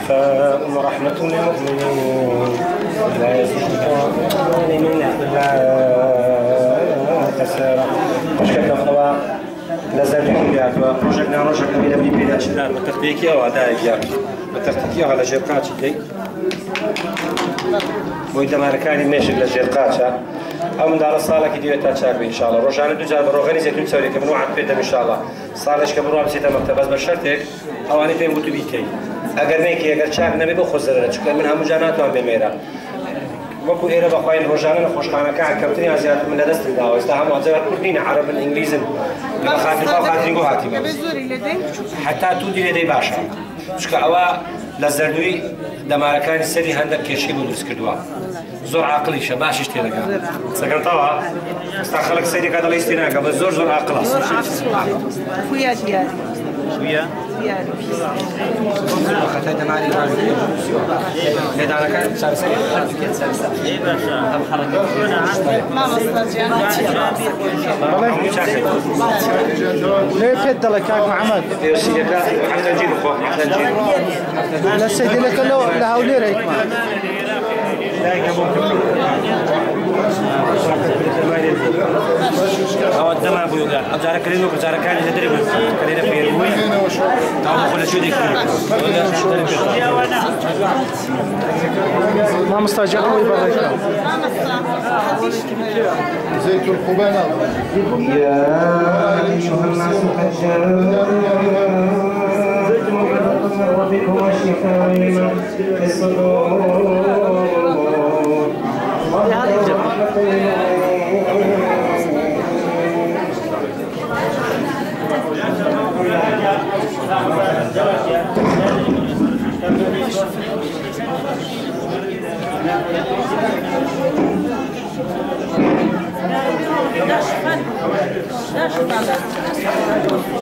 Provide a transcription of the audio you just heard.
وشفاء ورحمة للمؤمنين لا يزيدون من إلا خسارة. مشكلة خوا لازم يعرف روجنا من أبي بلاش لا بتختيكيا وعدايا بتختيكيا على جرقات دي وإذا ما كان ماشي لجرقاتها أو من دار الصالة كديو تاتشاك إن شاء الله روجانا دوجا بروغاني زيتون تسوي كم نوع بيدم إن شاء الله صالش كبروا بسيطة مكتب بس بشرتك أو أنا فين قلت بيتي أجر نيكي أجر شاك نبي بخزر شكل منها مجانات وعم بميرا وكو إيرا بخواين روجانا نخش خانا كعك كمتني عزيات من لدست الدعوة استهم وعزيات كلين عرب الإنجليزي خاطر أو خاطرين جو هاتي حتى تودي لدي باشا شكل أوا لزردوي دماركان السري هندك كيشي بودرس كردوا زور عقلي شباش اشتراكا سكن طوا استخلك سيدي كذا الاستناقه بس زور عقله خويا ديالي خويا ديالي خاطر دماري هذا انا كان صار سري اي باشا ما مصدر ليه كده لك يا محمد حتى نجيب اخوك حتى نجيب لا سيدي لك لا هولي ريك أو الدم أبوي قال أجارة كرينو أجارة كان يدرب كرينا في الوي أو كل شيء ما مسترجع قوي بارك زيت القبانة يا أيها الناس قد جاءكم موعظة من ربكم وشفاء لما في الصدور